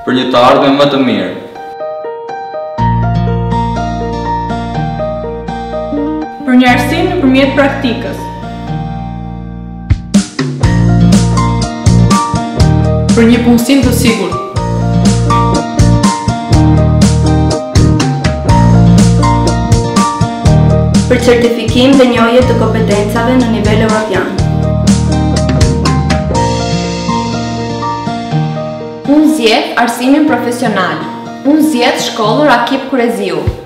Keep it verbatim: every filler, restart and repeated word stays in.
për një të ardhme më të mirë. Për një arsim nëpërmjet praktikës. Për një punësim të sigurt. Për certifikim dhe njohje të kompetencave në nivel evropian. Unë zgjedh arsimin profesional. Unë zgjedh shkollën Rakip Kureziu.